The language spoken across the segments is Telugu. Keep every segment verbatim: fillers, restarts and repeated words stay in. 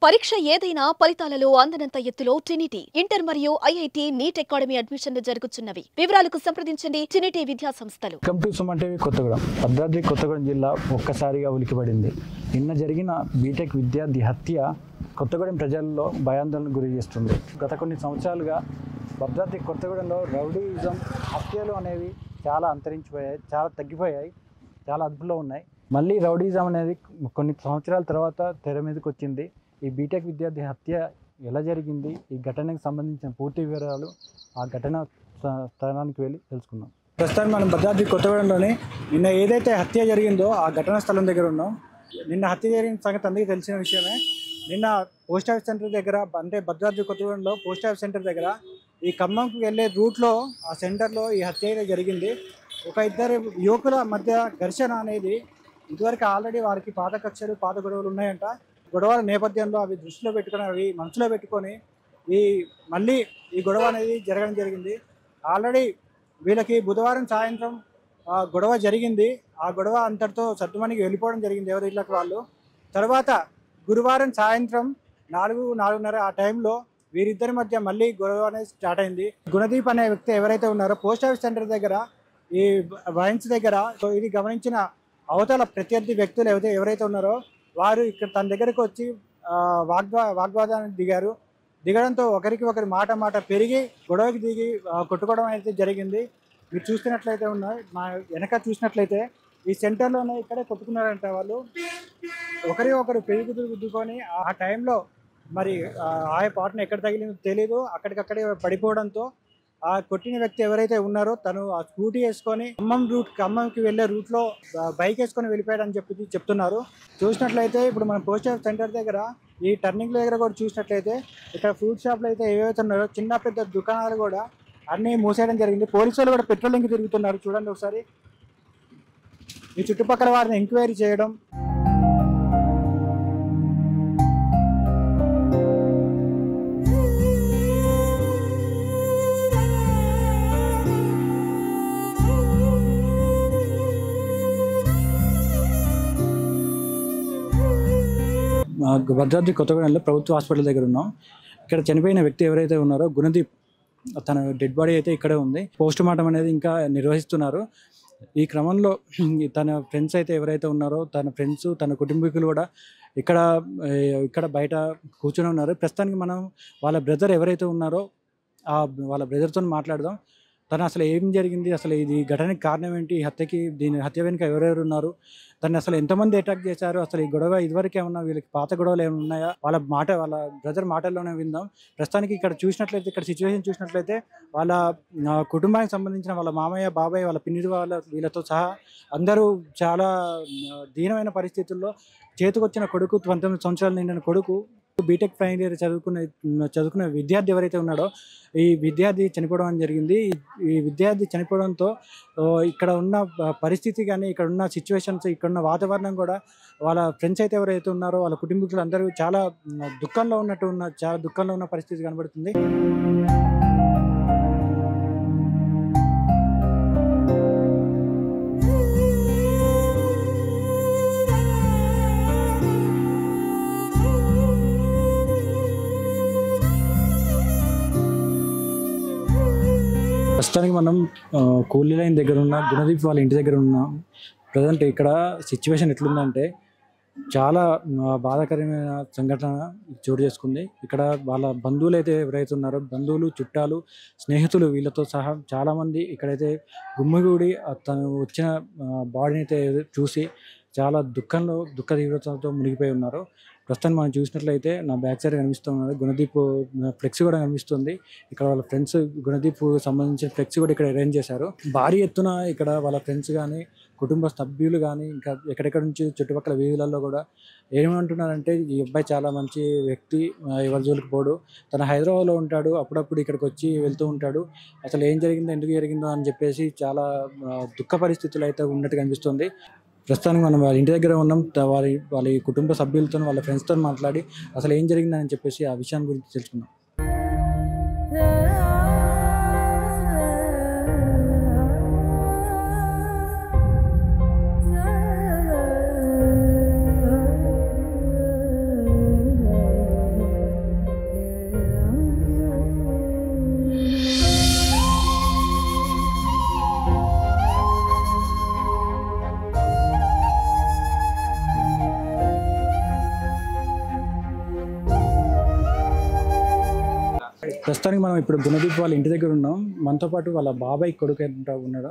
పరీక్ష ఏదైనా ఫలితాలలో అందనంత ఎత్తులో ట్రినిటీ ఇంటర్ మరియు ఐఐటి నీట్ అకాడమీ అడ్మిషన్లు జరుగుతున్నవి. వివరాలకు సంప్రదించండి ట్రినిటీ విద్యా సంస్థలు. Welcome to Suman TV Kothagudem. Bhadradri Kothagudem జిల్లా ఒక్కసారిగా ఉలికిపడింది. నిన్న జరిగిన బీటెక్ విద్యార్థి హత్య కొత్తగూడెం ప్రజల్లో భయాందోళన గురి చేస్తుంది. గత కొన్ని సంవత్సరాలుగా భద్రాద్రి కొత్తగూడెంలో రౌడీయిజం హత్యలు అనేవి చాలా అంతరించిపోయాయి, చాలా తగ్గిపోయాయి, చాలా అదుపులో ఉన్నాయి. మళ్ళీ రౌడీయిజం అనేది కొన్ని సంవత్సరాల తర్వాత తెర మీదకి వచ్చింది. ఈ బీటెక్ విద్యార్థి హత్య ఎలా జరిగింది, ఈ ఘటనకు సంబంధించిన పూర్తి వివరాలు ఆ ఘటన స్థలానికి వెళ్ళి తెలుసుకుందాం. ప్రస్తుతం మనం భద్రాద్రి కొత్తగూడెంలోని నిన్న ఏదైతే హత్య జరిగిందో ఆ ఘటనా స్థలం దగ్గర ఉన్నాం. నిన్న హత్య జరిగిన సంగతి అందరికీ తెలిసిన విషయమే. నిన్న పోస్ట్ ఆఫీస్ సెంటర్ దగ్గర, అంటే భద్రాద్రి కొత్తగూడెంలో పోస్ట్ ఆఫీస్ సెంటర్ దగ్గర ఈ ఖమ్మంకి వెళ్ళే రూట్లో ఆ సెంటర్లో ఈ హత్య అయితే జరిగింది. ఒక ఇద్దరు యువకుల మధ్య ఘర్షణ అనేది ఇదివరకు ఆల్రెడీ వారికి పాత కక్షలు, పాత గొడవలు ఉన్నాయంట. గొడవల నేపథ్యంలో అవి దృష్టిలో పెట్టుకొని, అవి మనసులో పెట్టుకొని ఈ మళ్ళీ ఈ గొడవ అనేది జరగడం జరిగింది. ఆల్రెడీ వీళ్ళకి బుధవారం సాయంత్రం గొడవ జరిగింది. ఆ గొడవ అంతటితో సర్దుమణికి వెళ్ళిపోవడం జరిగింది ఎవరి ఇళ్ళకి వాళ్ళు. తర్వాత గురువారం సాయంత్రం నాలుగు నాలుగున్నర ఆ టైంలో వీరిద్దరి మధ్య మళ్ళీ గొడవ అనేది స్టార్ట్ అయింది. గుణదీప్ అనే వ్యక్తి ఎవరైతే ఉన్నారో పోస్ట్ ఆఫీస్ సెంటర్ దగ్గర, ఈ వైన్స్ దగ్గర ఇది గమనించిన అవతల ప్రత్యర్థి వ్యక్తులు ఎవరైతే ఎవరైతే ఉన్నారో వారు ఇక్కడ తన దగ్గరకు వచ్చి వాగ్వా వాగ్వాదానికి దిగారు. దిగడంతో ఒకరికి ఒకరి మాట మాట పెరిగి గొడవకి దిగి కొట్టుకోవడం అయితే జరిగింది. మీరు చూస్తున్నట్లయితే ఉన్నాయి, మా వెనక చూసినట్లయితే ఈ సెంటర్లోనే ఇక్కడే కొట్టుకున్నారంట వాళ్ళు. ఒకరి ఒకరు పెరిగి గుద్దుకొని ఆ టైంలో మరి ఆ పాటను ఎక్కడ తగిలిందో తెలీదు, అక్కడికక్కడే పడిపోవడంతో ఆ కొట్టిన వ్యక్తి ఎవరైతే ఉన్నారో తను ఆ స్కూటీ వేసుకొని ఖమ్మం రూట్ ఖమ్మంకి వెళ్ళే రూట్లో బైక్ వేసుకొని వెళ్ళిపోయాడని చెప్పి చెప్తున్నారు. చూసినట్లయితే ఇప్పుడు మనం పోస్ట్ ఆఫీస్ సెంటర్ దగ్గర ఈ టర్నింగ్ దగ్గర కూడా చూసినట్లయితే ఇక్కడ ఫ్రూట్ షాప్లు అయితే ఏవైతే ఉన్నారో చిన్న పెద్ద దుకాణాలు కూడా అన్నీ మూసేయడం జరిగింది. పోలీసులు కూడా పెట్రోలింగ్ తిరుగుతున్నారు. చూడండి ఒకసారి, ఈ చుట్టుపక్కల వారిని ఎంక్వైరీ చేయడం. భద్రాద్రి కొత్తగూడెంలో ప్రభుత్వ హాస్పిటల్ దగ్గర ఉన్నాం. ఇక్కడ చనిపోయిన వ్యక్తి ఎవరైతే ఉన్నారో గుణదీప్, తన డెడ్ బాడీ అయితే ఇక్కడే ఉంది. పోస్ట్ మార్టం అనేది ఇంకా నిర్వహిస్తున్నారు. ఈ క్రమంలో తన ఫ్రెండ్స్ అయితే ఎవరైతే ఉన్నారో తన ఫ్రెండ్స్, తన కుటుంబీకులు కూడా ఇక్కడ ఇక్కడ బయట కూర్చొని ఉన్నారు. ప్రస్తుతానికి మనం వాళ్ళ బ్రదర్ ఎవరైతే ఉన్నారో ఆ వాళ్ళ బ్రదర్తో మాట్లాడదాం. తను అసలు ఏం జరిగింది, అసలు ఇది ఘటనకి కారణం ఏంటి, హత్యకి దీని హత్య వెనుక ఎవరెవరు ఉన్నారు, తను అసలు ఎంతమంది అటాక్ చేశారు, అసలు ఈ గొడవ ఇదివరకు ఏమన్నా వీళ్ళకి పాత గొడవలు ఏమైనా ఉన్నాయా, వాళ్ళ మాట వాళ్ళ బ్రదర్ మాటల్లోనే విందాం. ప్రస్తుతానికి ఇక్కడ చూసినట్లయితే, ఇక్కడ సిచ్యువేషన్ చూసినట్లయితే వాళ్ళ కుటుంబానికి సంబంధించిన వాళ్ళ మామయ్య, బాబాయ్, వాళ్ళ పిన్ని వాళ్ళ వీళ్ళతో సహా అందరూ చాలా దీనమైన పరిస్థితుల్లో, చేతికొచ్చిన కొడుకు, పంతొమ్మిది సంవత్సరాలు నిండిన కొడుకు, బీటెక్ ఫైనల్ ఇయర్ చదువుకునే చదువుకునే విద్యార్థి ఎవరైతే ఉన్నాడో ఈ విద్యార్థి చనిపోవడం అని జరిగింది. ఈ విద్యార్థి చనిపోవడంతో ఇక్కడ ఉన్న పరిస్థితి కానీ, ఇక్కడ ఉన్న సిచ్యువేషన్స్, ఇక్కడ ఉన్న వాతావరణం కూడా వాళ్ళ ఫ్రెండ్స్ అయితే ఎవరైతే ఉన్నారో వాళ్ళ కుటుంబీకులు అందరూ చాలా దుఃఖంలో ఉన్నట్టు ఉన్న చాలా దుఃఖంలో ఉన్న పరిస్థితి కనబడుతుంది. ప్రస్తుతానికి మనం కూలీ లైన్ దగ్గర ఉన్న గుణదీప్ వాళ్ళ ఇంటి దగ్గర ఉన్నాం. ప్రజెంట్ ఇక్కడ సిచ్యువేషన్ ఎట్లుందంటే చాలా బాధాకరమైన సంఘటన చోటు చేసుకుంది. ఇక్కడ వాళ్ళ బంధువులు అయితే ఎవరైతే ఉన్నారో, బంధువులు, చుట్టాలు, స్నేహితులు వీళ్ళతో సహా చాలామంది ఇక్కడైతే గుమ్మిగూడి తను వచ్చిన బాడీని అయితే చూసి చాలా దుఃఖంలో, దుఃఖ తీవ్రతతో మునిగిపోయి ఉన్నారు. ప్రస్తుతాన్ని మనం చూసినట్లయితే నా బ్యాక్ సైడ్ కనిపిస్తున్నది గుణదీప్ ఫ్లెక్స్ కూడా కనిపిస్తుంది. ఇక్కడ వాళ్ళ ఫ్రెండ్స్ గుణదీప్ సంబంధించిన ఫ్లెక్స్ కూడా ఇక్కడ అరేంజ్ చేశారు. భారీ ఎత్తున ఇక్కడ వాళ్ళ ఫ్రెండ్స్ కానీ, కుటుంబ సభ్యులు కానీ, ఇంకా ఎక్కడెక్కడ నుంచి చుట్టుపక్కల వీధులలో కూడా ఏమంటున్నారంటే ఈ అబ్బాయి చాలా మంచి వ్యక్తి, ఎవరి జోలికి పోడు, తను హైదరాబాద్లో ఉంటాడు, అప్పుడప్పుడు ఇక్కడికి వచ్చి వెళ్తూ ఉంటాడు, అసలు ఏం జరిగిందో, ఎందుకు జరిగిందో అని చెప్పేసి చాలా దుఃఖ పరిస్థితులు అయితే ఉన్నట్టు కనిపిస్తుంది. ప్రస్తుతానికి మనం వాళ్ళ ఇంటి దగ్గర ఉన్నాం. వారి వాళ్ళ కుటుంబ సభ్యులతో, వాళ్ళ ఫ్రెండ్స్తో మాట్లాడి అసలు ఏం జరిగిందని చెప్పేసి ఆ విషయాన్ని గురించి తెలుసుకుందాం. ప్రస్తుతానికి మనం ఇప్పుడు గుణదీప్ వాళ్ళ ఇంటి దగ్గర ఉన్నాం. మనతో పాటు వాళ్ళ బాబాయ్ కొడుకు ఎంత ఉన్నాడు.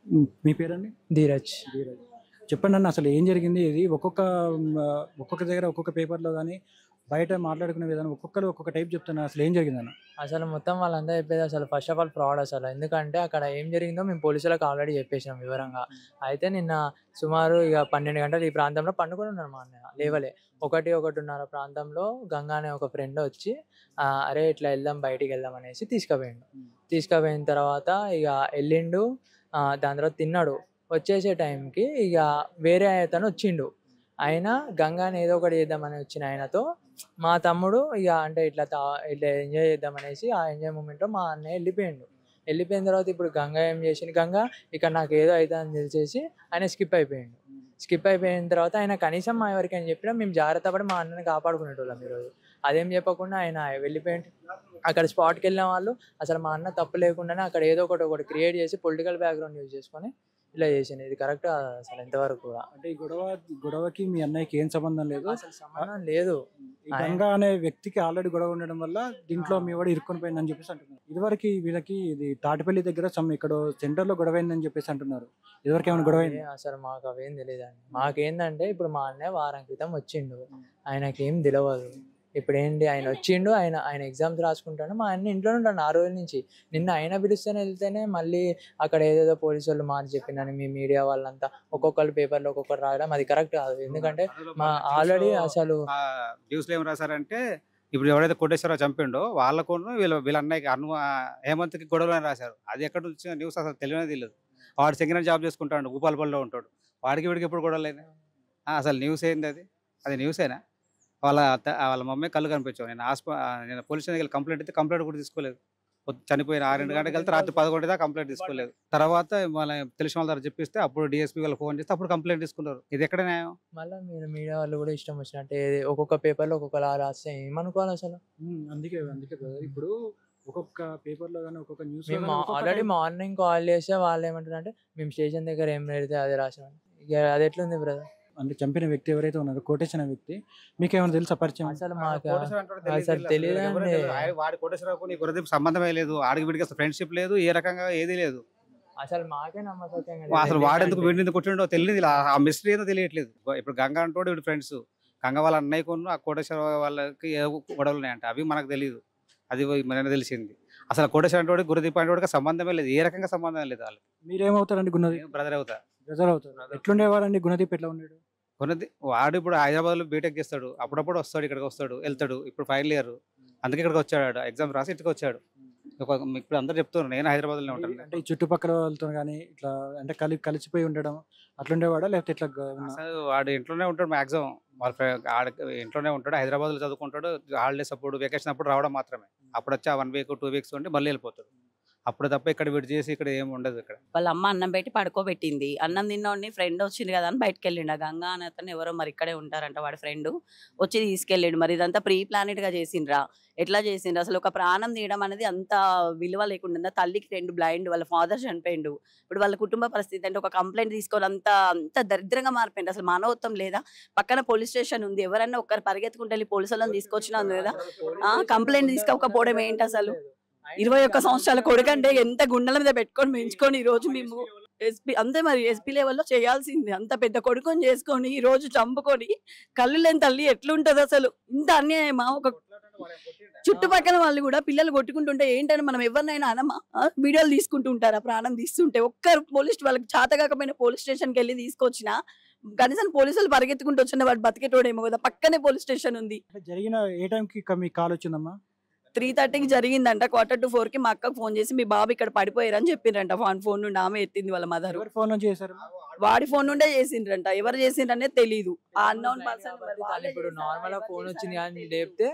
మీ పేరండి? ధీరజ్. ధీరజ్. చెప్పండి అన్న, అసలు ఏం జరిగింది? ఇది ఒక్కొక్క ఒక్కొక్క దగ్గర ఒక్కొక్క పేపర్లో కానీ బయట మాట్లాడుకునే విధానం ఒక్కొక్కరు ఒక్కొక్క టైప్ చెప్తున్నారు. అసలు ఏం జరిగిందన్న? అసలు మొత్తం వాళ్ళంతా చెప్పేది అసలు ఫస్ట్ ఆఫ్ ఆల్ ఫ్రాడ్ అసలు. ఎందుకంటే అక్కడ ఏం జరిగిందో మేము పోలీసులకు ఆల్రెడీ చెప్పేసినాం వివరంగా. అయితే నిన్న సుమారు ఇక పన్నెండు గంటలు ఈ ప్రాంతంలో పండుకొని ఉన్నాడు మా అన్నయ్య. లేవలే ఒకటి ఒకటిన్నర ప్రాంతంలో గంగా అనే ఒక ఫ్రెండ్ వచ్చి అరే ఇట్లా వెళ్దాం బయటికి వెళ్దాం అనేసి తీసుకుపోయిండు. తీసుకుపోయిన తర్వాత ఇక వెళ్ళిండు. దాని తర్వాత తిన్నాడు. వచ్చేసే టైంకి ఇక వేరే అతను వచ్చిండు. ఆయన గంగాని ఏదో ఒకటి చేద్దామని వచ్చిన ఆయనతో మా తమ్ముడు ఇక అంటే ఇట్లా తా ఇట్లా ఎంజాయ్ చేద్దామనేసి ఆ ఎంజాయ్ మూమెంట్లో మా అన్నయ్య వెళ్ళిపోయిండు. వెళ్ళిపోయిన తర్వాత ఇప్పుడు గంగా ఏం చేసింది, గంగా ఇక్కడ నాకు ఏదో అవుతుందని తెలిసేసి ఆయన స్కిప్ అయిపోయిండు. స్కిప్ అయిపోయిన తర్వాత ఆయన కనీసం మా ఎవరికైనా చెప్పినా మేము జాగ్రత్త పడి మా అన్నని కాపాడుకునేటోళ్ళం ఈరోజు. అదేం చెప్పకుండా ఆయన వెళ్ళిపోయింది. అక్కడ స్పాట్కి వెళ్ళిన వాళ్ళు అసలు మా అన్న తప్పు లేకుండానే అక్కడ ఏదో ఒకటి ఒకటి క్రియేట్ చేసి పొలిటికల్ బ్యాక్గ్రౌండ్ యూజ్ చేసుకొని ఇలా చేసింది. ఇది కరెక్ట్ అసలు ఎంతవరకు కూడా. అంటే ఈ గొడవ గొడవకి మీ అన్నయ్యకి ఏం సంబంధం లేదు, అసలు సంబంధం లేదు. గంగా అనే వ్యక్తికి ఆల్రెడీ గొడవ ఉండడం వల్ల దీంట్లో మీ వాడు ఇరుక్కొని పోయిందని చెప్పేసి అంటున్నారు. ఇదివరకు వీళ్ళకి ఇది తాటిపల్లి దగ్గర సమ్ ఇక్కడ సెంటర్ లో గొడవ అయిందని చెప్పేసి అంటున్నారు. ఇదివరకు ఏమైనా గొడవ అయింది? అసలు మాకు అవేం తెలియదండి. మాకేందంటే ఇప్పుడు మా అన్నయ్య వారం క్రితం వచ్చిండు, ఆయనకేం తెలియదు. ఇప్పుడు ఏంటి ఆయన వచ్చిండు, ఆయన ఆయన ఎగ్జామ్స్ రాసుకుంటాడు. మా అన్న ఇంట్లో ఉంటాడు ఆ రోజు నుంచి. నిన్న ఆయన పిలుస్తూనే వెళ్తేనే మళ్ళీ అక్కడ ఏదేదో పోలీసు వాళ్ళు మాట చెప్పిందని మీ మీడియా వాళ్ళంతా ఒక్కొక్కరు పేపర్లో ఒక్కొక్కరు రాయడం అది కరెక్ట్ కాదు. ఎందుకంటే మా ఆల్రెడీ అసలు న్యూస్లో ఏం రాశారంటే ఇప్పుడు ఎవరైతే కోటేశ్వరరావు చంపిండో వాళ్ళకు వీళ్ళ వీళ్ళ అన్నయ్యకి అను హేమంత్కి గొడవలు అని రాశారు. అది ఎక్కడ వచ్చిన న్యూస్ అసలు తెలియనే తెలియదు. వాడు సెకండ్ జాబ్ చేసుకుంటాడు, భూపాలపల్లిలో ఉంటాడు. వాడికి వీడికి ఎప్పుడు గొడవలు అయినాయి? అసలు న్యూస్ ఏంది అది? అది న్యూసేనా? వాళ్ళ వాళ్ళ మమ్మీ కళ్ళు కనిపించావు. నేను హాస్ప నేను పోలీస్ స్టేషన్కి వెళ్ళి కంప్లైంట్ అయితే కంప్లైంట్ కూడా తీసుకోలేదు. చనిపోయిన ఆరు రెండు గంటలకు వెళ్తే రాత్రి పదకొండు దాకా కంప్లైంట్ తీసుకోలేదు. తర్వాత వాళ్ళ తెలిసిన వాళ్ళ దగ్గర చెప్పిస్తే అప్పుడు డిఎస్పీ వాళ్ళు ఫోన్ చేస్తే అప్పుడు కంప్లైంట్ తీసుకున్నారు. ఇది ఎక్కడ న్యాయం? మళ్ళీ మీరు మీడియా వాళ్ళు కూడా ఇష్టం వచ్చినట్టే ఒక్కొక్క పేపర్లో ఒక్కొక్కలా రాస్తే ఏమనుకోవాలి అసలు? అందుకే అందుకే ఇప్పుడు ఒక్కొక్క పేపర్లో కానీ ఒక్కొక్క న్యూస్ మేము ఆల్రెడీ మార్నింగ్ కాల్ చేస్తే వాళ్ళు ఏమంటారు అంటే మేము స్టేషన్ దగ్గర ఏం పెడితే అదే రాసాం. ఇక అది ఎట్లుంది బ్రదర్? అంటే చంపిన వ్యక్తి ఎవరైతే ఉన్నారో కోటేశ్వర వ్యక్తి మీకు ఏమైనా తెలుసా పరిచయం? అసలు మాకు అసలు తెలియదు. వాడి కోటేశ్వరరావుకు నీకు గురదీప్ సంబంధమే లేదు. ఆడికి వీడికి అసలు ఫ్రెండ్షిప్ లేదు, ఏ రకంగా ఏది లేదు. అసలు మాకే నమ్మకం. అసలు వాడెందుకు వీడిని కొట్టిండో తెలియదు. ఆ మిస్టరీ ఏదో తెలియట్లేదు. ఇప్పుడు గంగా అంటోడు వీడి ఫ్రెండ్స్, గంగా వాళ్ళ అన్నయ్య కొను ఆ కోటేశ్వర వాళ్ళకి ఏ గొడవలు ఉన్నాయంట, అవి మనకు తెలియదు. అది మనకు తెలిసింది. అసలు కోటేశ్వర అంటోడు గురదీప్ అంటోడికి సంబంధమే లేదు, ఏ రకంగా సంబంధం లేదు. వాళ్ళకి మీరేమవుతారండి? గుణదీప్ బ్రదర్ అవుతా. బ్రదర్ అవుతారు. ఎట్లుండేవారండి గుణదీప్? ఎట్లా ఉన్నాడు? గుణదీప్ వాడు ఇప్పుడు హైదరాబాద్ లో బీటెక్ చేస్తాడు. అప్పుడప్పుడు వస్తాడు, ఇక్కడికి వస్తాడు, వెళ్తాడు. ఇప్పుడు ఫైనల్ ఇయర్, అందుకే ఇక్కడికి వచ్చాడు. ఎగ్జామ్ రాసి ఇక్కడికి వచ్చాడు. ఇప్పుడు అందరు చెప్తున్నారు నేను హైదరాబాద్ లో ఉంటాను. అంటే చుట్టుపక్కల వాళ్ళతో కానీ ఇట్లా అంటే కలి కలిసిపోయి ఉండడం అట్లుండేవాడా లేకపోతే ఇట్లా? వాడు ఇంట్లోనే ఉంటాడు మాక్సిమం. వాళ్ళ ఆడ ఇంట్లోనే ఉంటాడు, హైదరాబాద్ లో చదువుకుంటాడు. హాలిడేస్ అప్పుడు వెకేషన్ అప్పుడు రావడం మాత్రమే. అప్పుడు వచ్చి వన్ వీక్ టూ వీక్స్ ఉండి మళ్ళీ వెళ్ళిపోతాడు. అప్పుడు తప్ప ఇక్కడ విడి చేసి ఇక్కడ ఏమి ఉండదు. ఇక్కడ వాళ్ళ అమ్మ అన్నం పెట్టి పడుకోబెట్టింది. అన్నం తిన్నోడిని ఫ్రెండ్ వచ్చింది కదా అని బయటకు వెళ్ళిండు. గంగా అని అతను ఎవరో మరి ఇక్కడే ఉంటారంట, వాడి ఫ్రెండ్ వచ్చి తీసుకెళ్ళిండు. మరి ఇదంతా ప్రీ ప్లానెడ్ గా చేసిండ్రా? ఎట్లా చేసిండ్రు? అసలు ఒక ప్రాణం తీయడం అనేది అంత విలువ లేకుండా, తల్లికి రెండు బ్లైండ్, వాళ్ళ ఫాదర్ చనిపోయిండు. ఇప్పుడు వాళ్ళ కుటుంబ పరిస్థితి అంటే ఒక కంప్లైంట్ తీసుకోవాలి, అంత అంత దరిద్రంగా మారిపోయింది. అసలు మానవత్వం లేదా? పక్కన పోలీస్ స్టేషన్ ఉంది, ఎవరైనా ఒక్కరు పరిగెత్తుకుంటే వెళ్ళి పోలీసులను తీసుకొచ్చినా ఉంది కదా. కంప్లైంట్ తీసుకోకపోవడం ఏంటి అసలు? ఇరవై ఒక్క సంవత్సరాల కొడుకంటే ఎంత గుండెల మీద పెట్టుకొని పెంచుకొని ఈ రోజు మేము ఎస్పీ అంతే మరి ఎస్పీ లెవెల్లో చేయాల్సింది. అంత పెద్ద కొడుకుని చేసుకొని ఈ రోజు చంపుకొని కళ్ళు లేని తల్లి ఎట్లుంటది అసలు? ఇంత అన్యాయమా? ఒక చుట్టుపక్కల వాళ్ళు కూడా పిల్లలు కొట్టుకుంటుంటే ఏంటని మనం ఎవరినైనా అనమా? వీడియోలు తీసుకుంటూ ఉంటారా ప్రాణం తీస్తుంటే? ఒక్కరు పోలీస్ వాళ్ళకి చేత కాకపోయినా పోలీస్ స్టేషన్కి వెళ్ళి తీసుకొచ్చినా కనీసం పోలీసులు పరిగెత్తుకుంటూ వచ్చిన వాడు బతికేటోడేమో కదా. పక్కనే పోలీస్ స్టేషన్ ఉంది. జరిగిన ఏ టైంకి మీ కాల్ వచ్చిందమ్మా? త్రీ థర్టీకి జరిగిందంట. క్వార్టర్ టు ఫోర్ కి మా అక్కకు ఫోన్ చేసి మీ బాబు ఇక్కడ పడిపోయారని చెప్పిండ్రంట. ఫోన్ ఫోన్ నుండి ఆమె ఎత్తింది, వాళ్ళ మదర్. ఫోన్ నుంచి చేశారు? వాడి ఫోన్ నుండే చేసిండ్రంట. ఎవరు చేసిండ్రనే తెలీదు. ఆ అన్నోన్ పర్సన్. ఇప్పుడు నార్మల్ గా ఫోన్ వచ్చింది కానీ లేపితే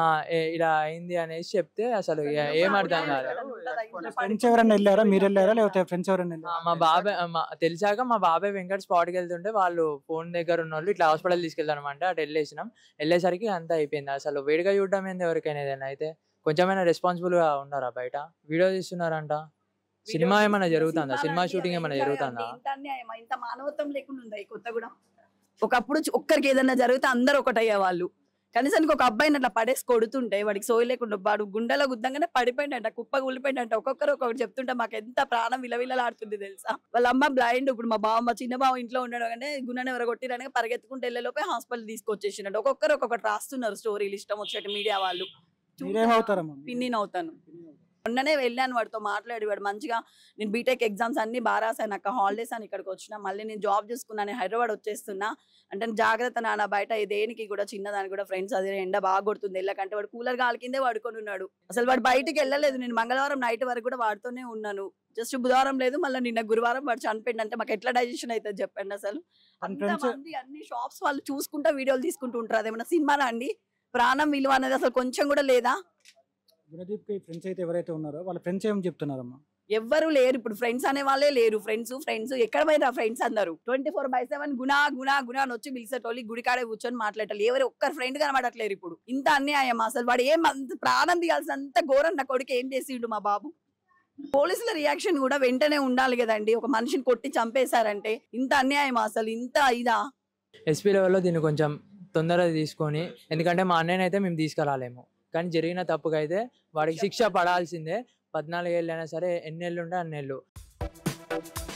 ఇలా అయింది అనేసి చెప్తే అసలు ఏం అర్థం కాదు. ఫ్రెండ్స్ ఎవరైనా వెళ్ళారా? మీరు వెళ్ళారా లేకపోతే ఫ్రెండ్స్ ఎవరైనా? మా బాబాయ్ తెలిసాక మా బాబాయ్ వెంకట్ స్పాట్కి వెళ్తుంటే వాళ్ళు ఫోన్ దగ్గర ఉన్న వాళ్ళు ఇట్లా హాస్పిటల్ తీసుకెళ్తానమంటే అటు వెళ్ళేసినాం. వెళ్ళేసరికి అంతా అయిపోయింది. అసలు వేడిగా చూడడం ఏంది ఎవరికైనా ఏదైనా అయితే కొంచెమైనా రెస్పాన్సిబుల్ గా ఉన్నారా? బయట వీడియో తీస్తున్నారంట. సినిమా ఏమైనా జరుగుతుందా? సినిమా షూటింగ్ ఏమైనా జరుగుతుందా? ఇంత మానవత్వం లేకుండా ఉందా ఈ కొత్తగూడెం? ఒకప్పుడు ఒక్కరికి ఏదైనా జరిగితే అందరు ఒకటయ్యే వాళ్ళు, కనీసానికి ఒక అబ్బాయిని అట్లా పడేసి కొడుతుంటే వాడికి సోయి లేకుండా వాడు గుండెలో గుద్దంగానే పడిపోయిందంట, కుప్ప కూలిపోయిందంట. ఒక్కొక్కరు ఒక్కొక్కటి చెప్తుంటే మాకు ఎంత ప్రాణం విలవిలలాడుతుంది తెలుసా. వాళ్ళ అమ్మ బ్లైండ్. ఇప్పుడు మా బావ మా చిన్న బావ ఇంట్లో ఉండడం కానీ గుండెని ఎవరు కొట్టిరని పరిగెత్తుకుంటే వెళ్ళేలోపే హాస్పిటల్ తీసుకొచ్చేసినట్టు. ఒక్కొక్కరు ఒక్కొక్కటి రాస్తున్నారు స్టోరీలు ఇష్టం వచ్చేటి మీడియా వాళ్ళు. పిన్ని అవుతాను. మొన్ననే వెళ్ళాను వాడితో మాట్లాడి, వాడు మంచిగా నేను బీటెక్ ఎగ్జామ్స్ అన్ని బాగా రాసాను అక్క, హాలిడేస్ అని ఇక్కడికి వచ్చిన, మళ్ళీ నేను జాబ్ చేసుకున్నాను, హైదరాబాద్ వచ్చేస్తున్నా అంటే జాగ్రత్త నాన్న, బయట దేనికి కూడా చిన్నదానికి కూడా ఫ్రెండ్స్ అదే ఎండ బాగా కొడుతుంది వెళ్ళకంటే. వాడు కూలర్ గాలి కిందే వాడుకొని ఉన్నాడు. అసలు వాడు బయటికి వెళ్ళలేదు. నేను మంగళవారం నైట్ వరకు కూడా వాడుతూనే ఉన్నాను. జస్ట్ బుధవారం లేదు, మళ్ళీ నిన్న గురువారం వాడు చనిపోయింది అంటే మాకు ఎట్లా డైజెషన్ అవుతుంది చెప్పండి. అసలు అంతమంది అన్ని షాప్స్ వాళ్ళు చూసుకుంటా వీడియోలు తీసుకుంటూ ఉంటారు. అదేమన్నా సినిమానా అండి? ప్రాణం విలువ అనేది అసలు కొంచెం కూడా లేదా? గుణదీప్ కి ఫ్రెండ్స్ అయితే ఎవరైతే ఉన్నారో వాళ్ళ ఫ్రెండ్స్ ఏం చెప్తున్నారమ్మా? ఎవ్వరు లేరు ఇప్పుడు, ఫ్రెండ్స్ అనే వాళ్ళే లేరు. ఫ్రెండ్స్ ఫ్రెండ్స్ ఎక్కడ పోయినా ఫ్రెండ్స్ అందరు ట్వంటీ ఫోర్ బై సెవెన్ గుణా గుణా గుణా అని వచ్చి పిలిచేటోళ్ళు, గుడికాడే కూర్చొని మాట్లాడాలి. ఎవరు ఒక్కరు ఫ్రెండ్ కనబడట్లేరు ఇప్పుడు. ఇంత అన్యాయం అసలు. వాడు ఏం అంత ప్రాణం తీయాల్సినంత ఘోరం నా కొడుకు ఏం చేసిండు మా బాబు. పోలీసుల రియాక్షన్ కూడా వెంటనే ఉండాలి కదండి. ఒక మనిషిని కొట్టి చంపేశారంటే ఇంత అన్యాయం అసలు, ఇంత ఇదా? ఎస్పీ లెవెల్లో దీన్ని కొంచెం తొందరగా తీసుకొని, ఎందుకంటే మా అన్నయ్యని అయితే మేము తీసుకురాలేము, కానీ జరిగిన తప్పుకైతే వాడికి శిక్ష పడాల్సిందే. పద్నాలుగు ఏళ్ళు అయినా సరే, ఎన్నేళ్ళు ఉంటే అన్నేళ్ళు.